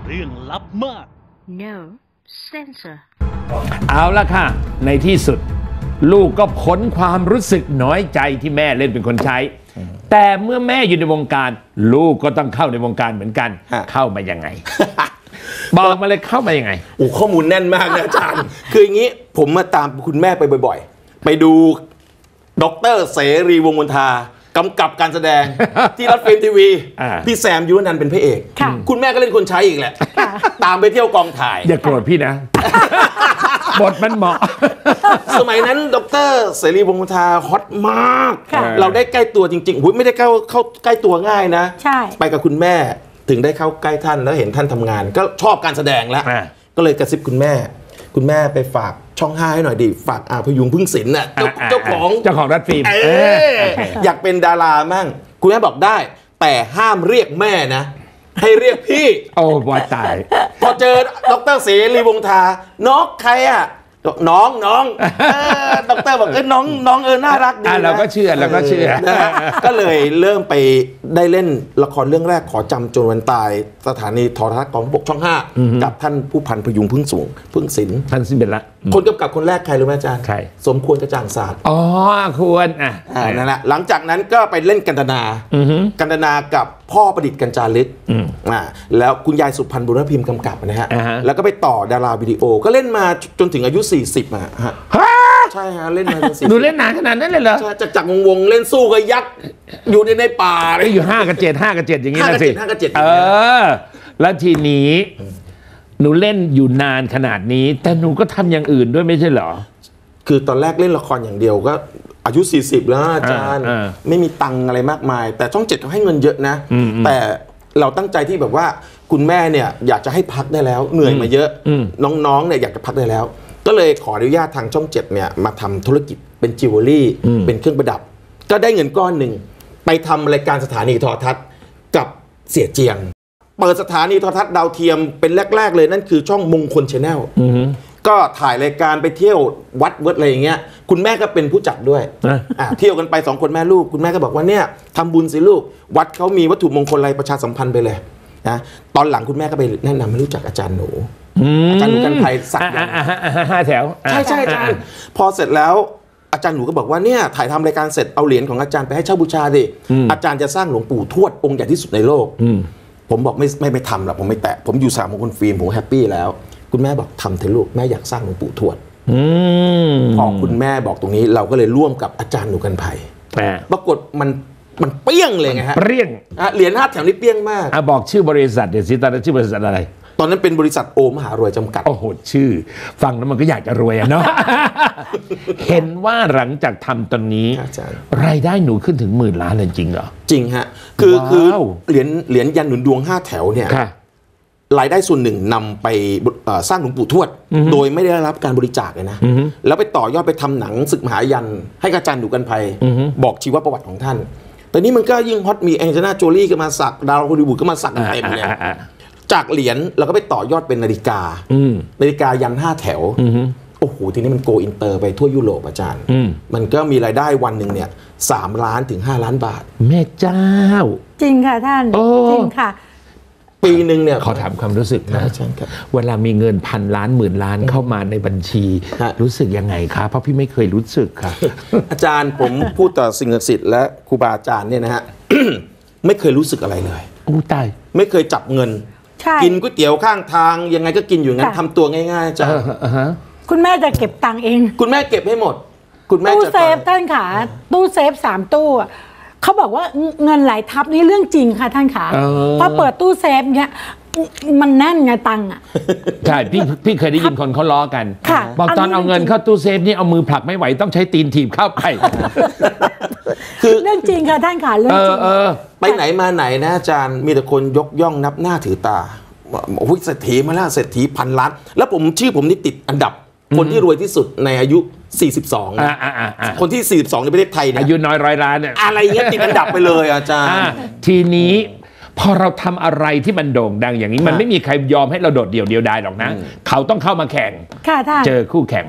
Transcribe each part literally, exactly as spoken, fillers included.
เรื่องลับมาก no censor เอาละค่ะในที่สุดลูกก็พ้นความรู้สึกน้อยใจที่แม่เล่นเป็นคนใช้แต่เมื่อแม่อยู่ในวงการลูกก็ต้องเข้าในวงการเหมือนกันเข้ามายังไง บอกมาเลยเข้ามายังไงโอ้ข้อมูลแน่นมากนะอาจารย์ คืออย่างนี้ผมมาตามคุณแม่ไปบ่อยๆไปดูดร.เสรีวงศ์มนทากำกับการแสดงที่รัฐฟิล์มทีวีพี่แซมยุรนันท์เป็นพระเอกคุณแม่ก็เล่นคนใช้อีกแหละตามไปเที่ยวกองถ่ายอย่าโกรธพี่นะบทมันเหมาะสมัยนั้นดร.เสรีวงศ์มนทาฮอตมากเราได้ใกล้ตัวจริงๆไม่ได้เข้าเข้าใกล้ตัวง่ายนะไปกับคุณแม่ถึงได้เข้าใกล้ท่านแล้วเห็นท่านทำงานก็ชอบการแสดงแล้วก็เลยกระซิบคุณแม่คุณแม่ไปฝากช่องห้าให้หน่อยดิฝากอาพยุงพึ่งศิลป์น่ะเจ้าของเจ้าของรัฐฟิล์มอยากเป็นดารามั่งคุณแม่บอกได้แต่ห้ามเรียกแม่นะให้เรียกพี่โอ้ว่าตายพอเจอดร.เสรีวงศ์ทาน้องใครอ่ะน้องน้องดร.บอกเออน้องน้องเออน่ารักดีเราก็เชื่อเราก็เชื่อก็เลยเริ่มไปได้เล่นละครเรื่องแรกขอจำจนวันตายสถานีโทรทัศน์กองทัพบกช่องห้ากับท่านผู้พันพยุงพึ่งสูงพึ่งศิลป์ท่านสิเป็นละคนกำกับคนแรกใครรู้ไหมอาจารย์ใครสมควรกระจ่างศาสตร์อ๋อควรอ่ะนั่นแหละหลังจากนั้นก็ไปเล่นกันตนากันตนากับพ่อประดิษฐ์กัญจารึกอ่าแล้วคุณยายสุพรรณบุญพิมพ์กำกับนะฮะแล้วก็ไปต่อดาราวิดีโอก็เล่นมาจนถึงอายุสี่สิบอ่ะฮะใช่ฮะเล่นมาจนสี่สิบดูเล่นนานขนาดนั้นเลยเหรอจากจากวงวงเล่นสู้กับยักษ์อยู่ในในป่าเลยอยู่ห้ากับเจ็ดห้ากับเจ็ดอย่างนี้นะสิห้ากับเจ็ดเออแล้วทีนี้หนูเล่นอยู่นานขนาดนี้แต่หนูก็ทำอย่างอื่นด้วยไม่ใช่เหรอคือตอนแรกเล่นละครอย่างเดียวก็อายุสี่สิบแล้วอาจารย์ไม่มีตังอะไรมากมายแต่ช่องเจ็ดเขาให้เงินเยอะนะแต่เราตั้งใจที่แบบว่าคุณแม่เนี่ยอยากจะให้พักได้แล้วเหนื่อยมาเยอะน้องๆเนี่ยอยากจะพักได้แล้วก็เลยขออนุญาตทางช่องเจ็ดเนี่ยมาทำธุรกิจเป็นจิวเวลรี่เป็นเครื่องประดับก็ได้เงินก้อนหนึ่งไปทำรายการสถานีโทรทัศน์กับเสียเจียงเปิดสถานีโทรทัศน์ดาวเทียมเป็นแรกๆเลยนั่นคือช่องมงคลชาแนลก็ถ่ายรายการไปเที่ยววัดเวิร์ดอะไรอย่างเงี้ยคุณแม่ก็เป็นผู้จัดด้วยอ่าเที่ยวกันไปสองคนแม่ลูกคุณแม่ก็บอกว่าเนี่ยทำบุญสิลูกวัดเขามีวัตถุมงคลอะไรประชาสัมพันธ์ไปเลยนะตอนหลังคุณแม่ก็ไปแนะนำให้รู้จักอาจารย์หนูอาจารย์หนูกันไพสักห้าแถวใช่ใช่อาจารย์พอเสร็จแล้วอาจารย์หนูก็บอกว่าเนี่ยถ่ายทำรายการเสร็จเอาเหรียญของอาจารย์ไปให้เช่าบูชาดิอาจารย์จะสร้างหลวงปู่ทวดองค์ใหญ่ที่สุดในโลกผมบอกไม่ไม่ไม่ทำหรอกผมไม่แตะผมอยู่สามมงคลฟิล์มผมแฮปปี้แล้วคุณแม่บอกทำเถอะลูกแม่อยากสร้างหลวงปู่ทวดพอคุณแม่บอกตรงนี้เราก็เลยร่วมกับอาจารย์หนูกันไพปรากฏมันมันเปี้ยงเลยไงฮะเปี้ยงเหรียญห้าแถวนี้เปี้ยงมากบอกชื่อบริษัทเดี๋ยวสิตอนนั้นชื่อบริษัทอะไรตอนนั้นเป็นบริษัทโอมหารวยจำกัดโอ้โหชื่อฟังแล้วมันก็อยากจะรวยอะเนาะ เห็นว่าหลังจากทำตอนนี้รายได้หนูขึ้นถึงหมื่นล้านเลยจริงเหรอจริงฮะคือคือเหรียญเหรียญยันหนุนดวงห้าแถวเนี่ยรายได้ส่วนหนึ่งนำไปสร้างหลวงปู่ทวดโดยไม่ได้รับการบริจาคเลยนะแล้วไปต่อยอดไปทำหนังศึกมหายันให้อาจารย์หนูกันไพบอกชีวประวัติของท่านแต่นี้มันก็ยิ่งฮอตมีแองเจลิน่าโจลี่ก็มาสักดาวฮอลลีวูดก็มาสักเต็มเลยจากเหรียญเราก็ไปต่อยอดเป็นนาฬิกานาฬิกายันห้าแถวโอ้โหทีนี้มันโกอินเตอร์ไปทั่วยุโรปอาจารย์มันก็มีรายได้วันหนึ่งเนี่ยสามล้านถึงห้าล้านบาทแม่เจ้าจริงค่ะท่านจริงค่ะปีหนึ่งเนี่ยขอถามความรู้สึกนะเวลามีเงินพันล้านหมื่นล้านเข้ามาในบัญชีรู้สึกยังไงคะเพราะพี่ไม่เคยรู้สึกค่ะอาจารย์ผมพูดต่อสิ่งศักดิ์สิทธิ์และครูบาอาจารย์เนี่ยนะฮะ ไม่เคยรู้สึกอะไรเลยอู้ตายไม่เคยจับเงินกินก๋วยเตี๋ยวข้างทางยังไงก็กินอยู่งั้นทำตัวง่ายๆจ้ะคุณแม่จะเก็บตังค์เองคุณแม่เก็บให้หมดคุณแม่ตู้เซฟท่านขาตู้เซฟสามตู้เขาบอกว่าเงินไหลทับนี่เรื่องจริงค่ะท่านขาพอเปิดตู้เซฟเนี้ยมันแน่นไงตังค์อ่ะใช่พี่พี่เคยได้ยินคนเขาล้อกันบอกตอนเอาเงินเข้าตู้เซฟนี่เอามือผลักไม่ไหวต้องใช้ตีนถีบเข้าไปคือเรื่องจริงค่ะท่านขาเรื่องจริงไปไหนมาไหนนะอาจารย์มีแต่คนยกย่องนับหน้าถือตาโอ้ยเศรษฐีมาแล้วเศรษฐีพันล้านแล้วผมชื่อผมนี่ติดอันดับคนที่รวยที่สุดในอายุสี่สิบสองคนที่สี่สิบสองในประเทศไทยเนี่ยอายุน้อยร้อยล้านเนี่ยอะไรเงี้ยติดอันดับไปเลยอาจารย์ทีนี้พอเราทำอะไรที่มันโด่งดังอย่างนี้มันไม่มีใครยอมให้เราโดดเดี่ยวเดียวดายหรอกนะเขาต้องเข้ามาแข่งค่ะท่านเจอคู่แข่งไหม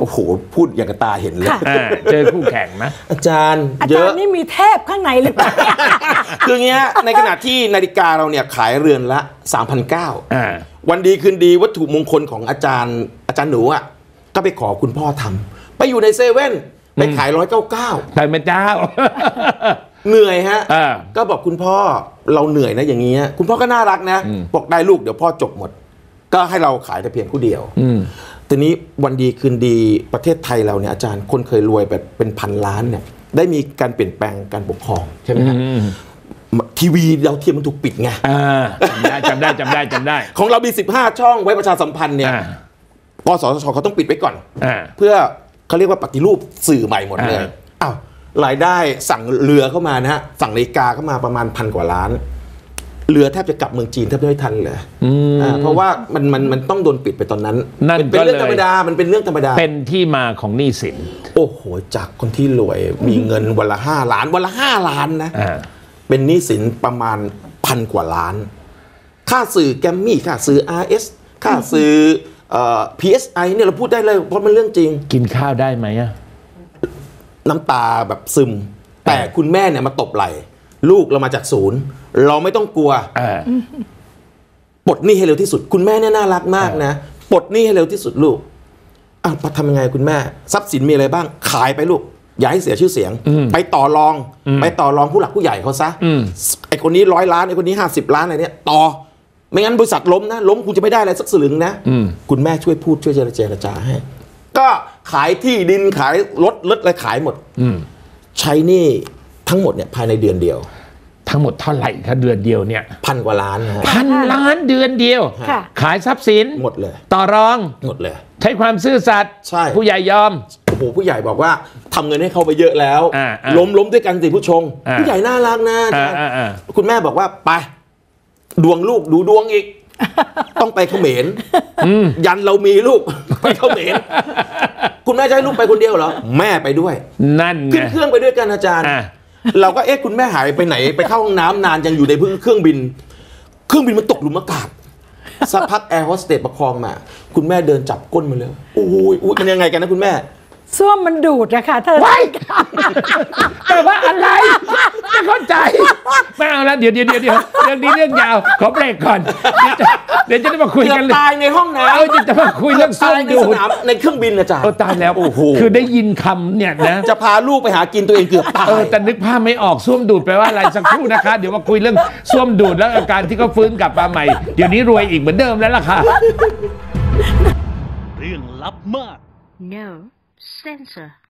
โอ้โหพูดอย่างกับตาเห็นเลยอ่าเจอคู่แข่งนะอาจารย์อาเยจารอะย์นี่มีเทพข้างในหรือเปล่าคือเงี้ยในขณะที่นาฬิกาเราเนี่ยขายเรือนละ สามพันเก้าร้อยอ่าวันดีคืนดีวัตถุมงคลของอาจารย์อาจารย์หนูอ่ะก็ไปขอคุณพ่อทำไปอยู่ในเซเว่นไปขายร้อยเก้าเก้าใช่ไหมเจ้าเหนื่อยฮะอ่าก็บอกคุณพ่อเราเหนื่อยนะอย่างเงี้ยคุณพ่อก็น่ารักนะบอกได้ลูกเดี๋ยวพ่อจบหมด ก็ให้เราขายแต่เพียงผู้เดียวอืมทีนี้วันดีคืนดีประเทศไทยเราเนี่ยอาจารย์คนเคยรวยแบบเป็นพันล้านเนี่ยได้มีการเปลี่ยนแปลงการปกครองใช่ไหมครับทีวีเราเทียมมันถูกปิดไงอ่าจำได้จำได้จำได้จำได้ของเรามีสิบห้าช่องไว้ประชาสัมพันธ์เนี่ยอ่ากสทชเขาต้องปิดไว้ก่อนอ่าเพื่อเขาเรียกว่าปฏิรูปสื่อใหม่หมดเลยอ่าอ้าวรายได้สั่งเรือเข้ามานะฮะสั่งนาฬิกาเข้ามาประมาณพันกว่าล้านเรือแทบจะกลับเมืองจีนแทบไม่ทันเลยอ่าเพราะว่ามันมันมันต้องโดนปิดไปตอนนั้นนั่นเป็นเป็นเรื่องธรรมดามันเป็นเรื่องธรรมดาเป็นที่มาของหนี้สินโอ้โหจากคนที่รวยมีเงินวันละห้าล้านวันละห้าล้านนะอ่าเป็นหนี้สินประมาณพันกว่าล้าน ค่าสื่อแกรมมี่ค่าสื่อ อาร์ เอส ค่าสื่อเอ่อ พี เอส ไอ เนี่ยเราพูดได้เลยเพราะมันเรื่องจริงกินข้าวได้ไหมอะน้ำตาแบบซึม แต่คุณแม่เนี่ยมาตบไหล่ลูกเรามาจากศูนย์ เราไม่ต้องกลัวอ่าปลดหนี้ให้เร็วที่สุด คุณแม่เนี่ยน่ารักมากนะปลดหนี้ให้เร็วที่สุดลูกอ่ะทำยังไงคุณแม่ทรัพย์สินมีอะไรบ้างขายไปลูกอย่าให้เสียชื่อเสียง ไปต่อรองไปต่อรองผู้หลักผู้ใหญ่เขาซะไอคนนี้ร้อยล้านไอคนนี้ห้าสิบล้านอะไรเนี่ยต่อไม่งั้นบริษัทล้มนะล้มคุณจะไม่ได้อะไรสักสลึงนะคุณแม่ช่วยพูดช่วยเจรจาจาให้ก็ขายที่ดินขายรถรถอะไรขายหมดใช้หนี้ทั้งหมดเนี่ยภายในเดือนเดียวทั้งหมดเท่าไหร่ถ้าเดือนเดียวเนี่ยพันกว่าล้านนะฮะพันล้านเดือนเดียวค่ะขายทรัพย์สินหมดเลยต่อรองหมดเลยใช้ความซื่อสัตย์ใช่ผู้ใหญ่ยอมโอ้โหผู้ใหญ่บอกว่าทำเงินให้เขาไปเยอะแล้วอ่าอ่าล้มล้มด้วยกันสิผู้ชงอ่าผู้ใหญ่น่ารักนะอ่าอ่าอ่าคุณแม่บอกว่าไปดวงลูกดูดวงอีก ต้องไปเขมรยันเรามีลูก ไปเขมรคุณแม่จะให้ลูกไปคนเดียวเหรอแม่ไปด้วยนั่นไงขึ้นเครื่องไปด้วยกันอาจารย์อ่ะเราก็เอ๊ะคุณแม่หายไปไหนไปเข้าห้องน้ำนานยังอยู่ในเครื่องบิน เครื่องบินมันตกหลุมอากาศสักพักแอร์โฮสเตสประคองมา คุณแม่เดินจับก้นมาเลยโอ้ยอุ้ยมันยังไงกันนะคุณแม่ส้วมมันดูดอะค่ะเธอแต่ว่าอะไรไม่เข้าใจไม่เอาละเดี๋ยวเดี๋ยวเดี๋ยวเดี๋ยวเรื่องนี้เรื่องยาวขอเบรกก่อนเดี๋ยวจะเดี๋ยวจะได้มาคุยเกือกันบเลยตายในห้องน้ำเออจะมาคุยเรื่องส้วมตายในดูสดนามในเครื่องบินอาจารย์เออตายแล้วโอ้โหคือได้ยินคำเนี่ยนะจะพาลูกไปหากินตัวเองเกือบตายเออแต่นึกภาพไม่ออกส้วมดูดแปลว่าอะไรสักครู่นะคะ เดี๋ยวมาคุยเรื่องส้วมดูดแล้วอาการที่เขาฟื้นกลับมาใหม่ เดี๋ยวนี้รวยอีกเหมือนเดิมแล้วล่ะค่ะเรื่องลับมาก No censor.